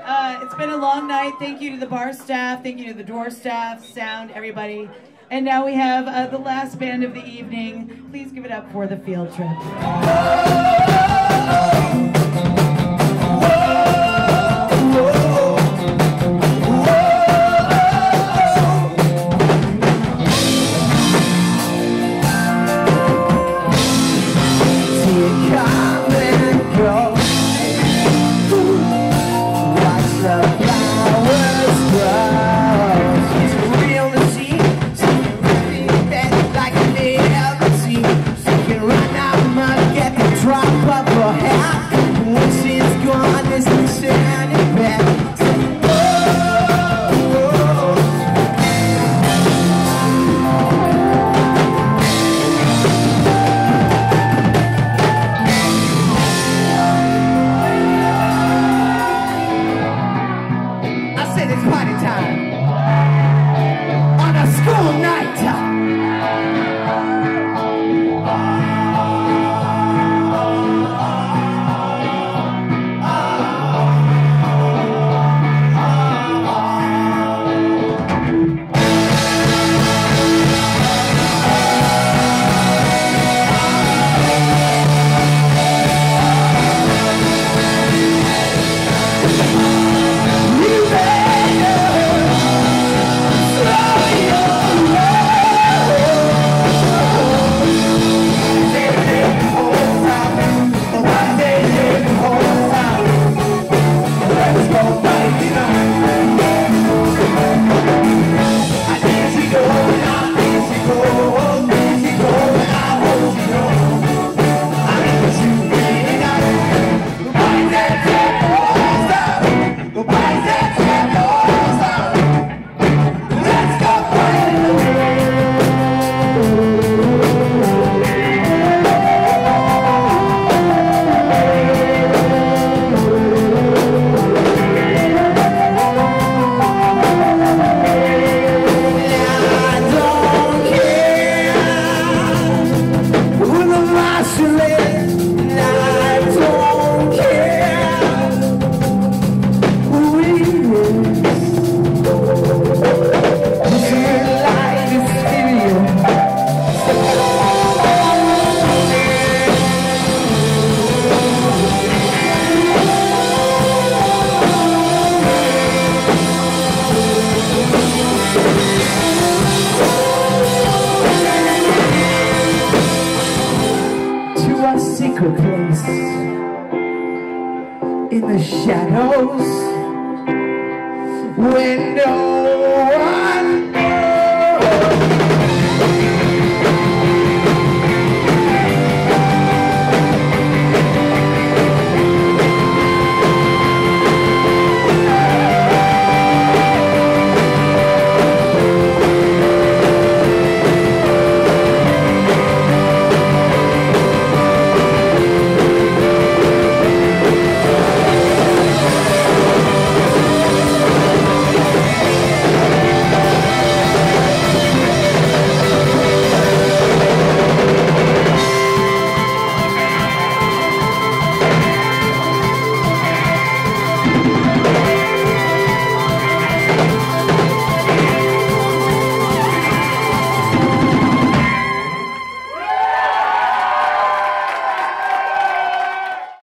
It's been a long night. Thank you to the bar staff. Thank you to the door staff, sound, everybody. And now we have the last band of the evening. Please give it up for the Field Trip. In the shadows, when no